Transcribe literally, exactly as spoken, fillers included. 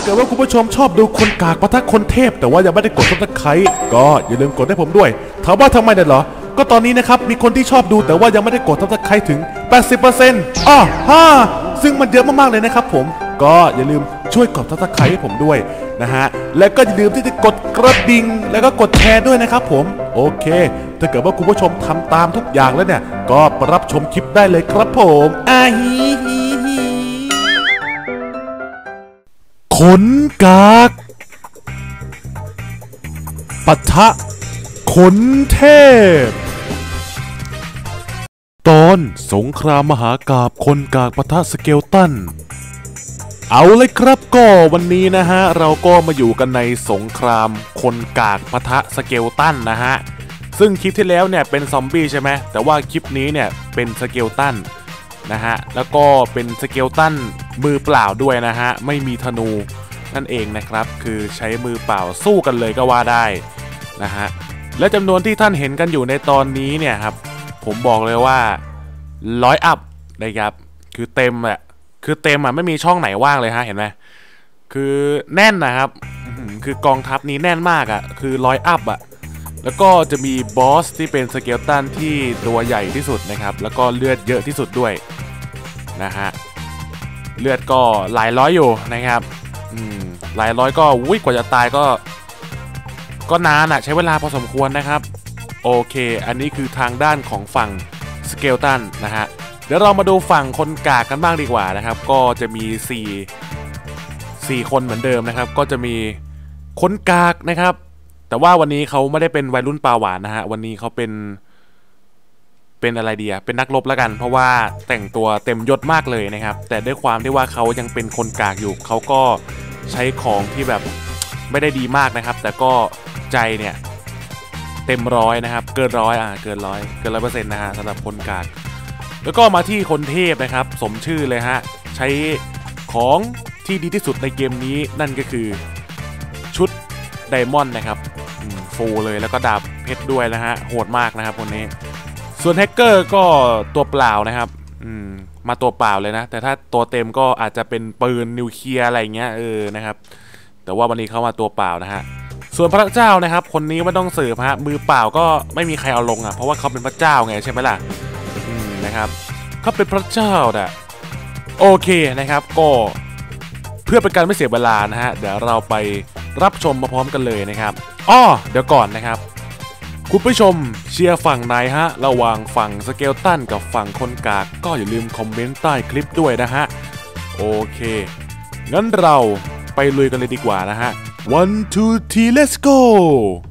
กิดว่าคุณผู้ชมชอบดูคนกากปะทะคนเทพแต่ว่ายังไม่ได้กดซับสไครต์ก็อย่าลืมกดให้ผมด้วยถามว่าทำไมเนี่ยเหรอก็ตอนนี้นะครับมีคนที่ชอบดูแต่ว่ายังไม่ได้กดซับสไครต์ถึง แปดสิบเปอร์เซ็นต์ อ้อฮ่าซึ่งมันเยอะมากๆเลยนะครับผมก็อย่าลืมช่วยกดซับสไครต์ให้ผมด้วยนะฮะและก็อย่าลืมที่จะกดกระดิ่งแล้วก็กดแชร์ด้วยนะครับผมโอเคถ้าเกิดว่าคุณผู้ชมทำตามทุกอย่างแล้วเนี่ยก็รับชมคลิปได้เลยครับผมอาฮีฮีฮีขนกากปะทะขนเทพตอนสงครามมหากาพย์คนกากปะทะสเกลตันเอาเลยครับก็วันนี้นะฮะเราก็มาอยู่กันในสงครามคนกากปะทะสเกลตันนะฮะซึ่งคลิปที่แล้วเนี่ยเป็นซอมบี้ใช่ไหมแต่ว่าคลิปนี้เนี่ยเป็นสเกลตันนะฮะแล้วก็เป็นสเกลตันมือเปล่าด้วยนะฮะไม่มีธนูนั่นเองนะครับคือใช้มือเปล่าสู้กันเลยก็ว่าได้นะฮะและจำนวนที่ท่านเห็นกันอยู่ในตอนนี้เนี่ยครับผมบอกเลยว่าร้อยอัพนะครับคือเต็มอะคือเต็มอะไม่มีช่องไหนว่างเลยฮะเห็นไหมคือแน่นนะครับคือกองทัพนี้แน่นมากอะคือร้อยอัพอะแล้วก็จะมีบอสที่เป็นสเกลตันที่ตัวใหญ่ที่สุดนะครับแล้วก็เลือดเยอะที่สุดด้วยนะฮะเลือดก็หลายร้อยอยู่นะครับอืมหลายร้อยก็วิ่งกว่าจะตายก็ก็นานอะใช้เวลาพอสมควรนะครับโอเคอันนี้คือทางด้านของฝั่งสเกลตันนะฮะเดี๋ยวเรามาดูฝั่งคนกากกันบ้างดีกว่านะครับก็จะมีสี่ สี่คนเหมือนเดิมนะครับก็จะมีคนกากนะครับแต่ว่าวันนี้เขาไม่ได้เป็นวัยรุ่นปลาหวานนะฮะวันนี้เขาเป็นเป็นอะไรดีอะเป็นนักรบแล้วกันเพราะว่าแต่งตัวเต็มยศมากเลยนะครับแต่ด้วยความที่ว่าเขายังเป็นคนกากอยู่เขาก็ใช้ของที่แบบไม่ได้ดีมากนะครับแต่ก็ใจเนี่ยเต็มร้อยนะครับเกินร้อยอ่ะเกินร้อยเกินร้อยเปอร์เซ็นต์นะฮะสำหรับคนกากแล้วก็มาที่คนเทพนะครับสมชื่อเลยฮะใช้ของที่ดีที่สุดในเกมนี้นั่นก็คือชุดไดมอนด์นะครับฟูเลยแล้วก็ดาบเพชรด้วยนะฮะโหดมากนะครับคนนี้ส่วนแฮกเกอร์ก็ตัวเปล่านะครับมาตัวเปล่าเลยนะแต่ถ้าตัวเต็มก็อาจจะเป็นปืนนิวเคลียร์อะไรเงี้ยเออนะครับแต่ว่าวันนี้เขามาตัวเปล่านะฮะส่วนพระเจ้านะครับคนนี้ไม่ต้องสืบฮะมือเปล่าก็ไม่มีใครเอาลงอ่ะเพราะว่าเขาเป็นพระเจ้าไงใช่ไหมล่ะนะครับเขาเป็นพระเจ้าน่ะโอเคนะครับก็เพื่อเป็นการไม่เสียเวลานะฮะเดี๋ยวเราไปรับชมมาพร้อมกันเลยนะครับอ้อเดี๋ยวก่อนนะครับคุณผู้ชมเชียร์ฝั่งไหนฮะระหว่างฝั่งสเกลตันกับฝั่งคนกากก็อย่าลืมคอมเมนต์ใต้คลิปด้วยนะฮะโอเคงั้นเราไปลุยกันเลยดีกว่านะฮะ one two three let's go